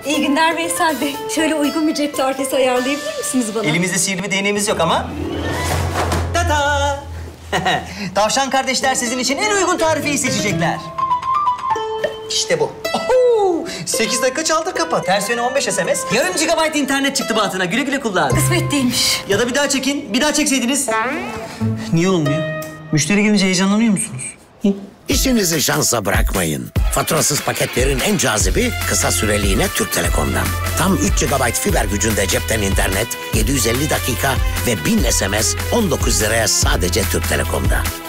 İyi günler Veysel Bey. Şöyle uygun bir cep tarifesi ayarlayabilir misiniz bana? Elimizde sihirli bir değneğimiz yok ama. Tata! Tavşan kardeşler sizin için en uygun tarifeyi seçecekler. İşte bu. Oho! 8 dakika çaldır kapat. Ters yöne 15 SMS. Yarım gigabayt internet çıktı bahtına. Güle güle kullan. Kısmet değilmiş. Ya da bir daha çekin. Bir daha çekseydiniz. Niye olmuyor? Müşteri gelince heyecanlanıyor musunuz? İşinizi şansa bırakmayın. Faturasız paketlerin en cazibi kısa süreliğine Türk Telekom'dan. Tam 3 GB fiber gücünde cepten internet, 750 dakika ve 1000 SMS 19 liraya sadece Türk Telekom'da.